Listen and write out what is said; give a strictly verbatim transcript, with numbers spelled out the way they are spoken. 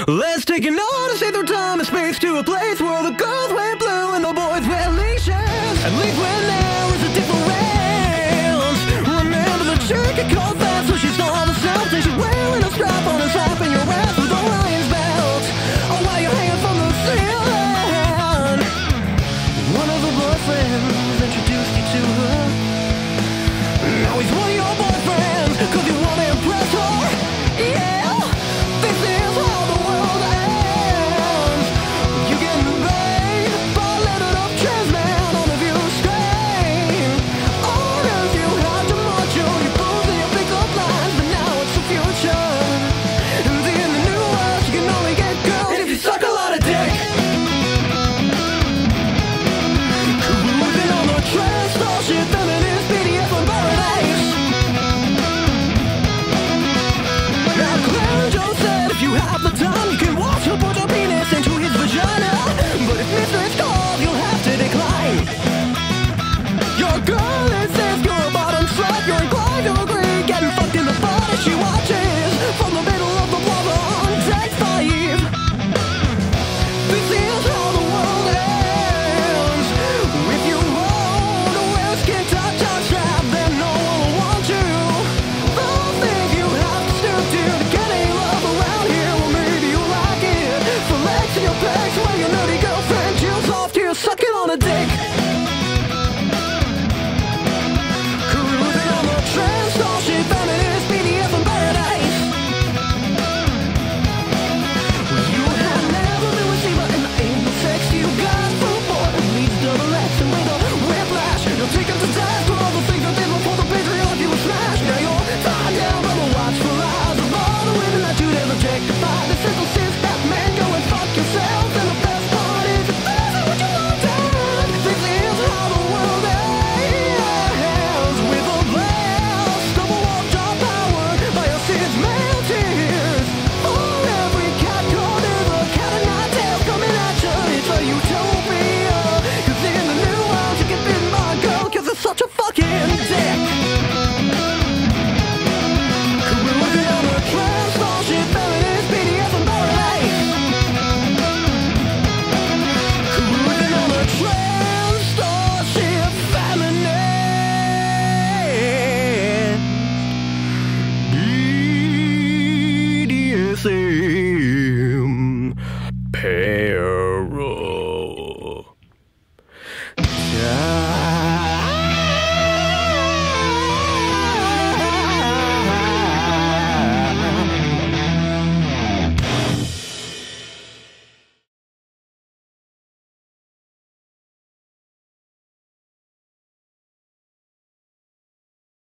Let's take an odyssey through time and space to a place where the girls wear blue and the boys wear leashes. And leave when there is a difference. Remember the chick you called fast, so she's not herself. She's wearing a strap on and slapping your ass with a lion's belt. Oh, while you're hanging from the ceiling, one of the boyfriends introduced you to her. Now he's one of your boyfriends, cause you wanna impress her. Yeah, this is how the world ends. You getting paid by letting up trans man on a view screen. Orders you had to march on your boobs and your pickup lines, but now it's the future. And in the new world you can only get girls if you suck a lot of dick. Living on the trans starship, feminist P D F on paradise. Now Clarence Joe said if you have the time you can watch her put her penis into his vagina. But if mistress calls you'll have to decline. Your girl insists you're a bottom slut. You're inclined to agree, getting fucked in the butt as she watches from the middle of the plaza on deck five. This is how the world ends. If you hold a well-skin top top strap, then no one will want you. The things you have to stoop to to get any love around here, well maybe you like it. For legs in your pecs while your nerdy girlfriend chills off to you sucking on a dick. Cruising on the trans starship, feminist P D F in paradise. You have never been with Sheba and the anal sex you got from boy. It leads double X and with a whiplash. You'll take him to task for all the things I did before the patriarchy was smashed. Now you're tied down by the watchful eyes of all the women that you'd ever objectify. The simple cis that man, go and fuck yourself. And the best part is if this is what you want to have. This is how the world ends. With a blast, double wall jaw power by your cis male tears. For every cat call there's a cat o' nine tails coming at you. It's a utopia. Cause in the new world you get bitten by a girl cause it's such a fucking dick. Cruising on a trans starship, feminist P D F in paradise. Cruising on a trans starship, feminist B D S M.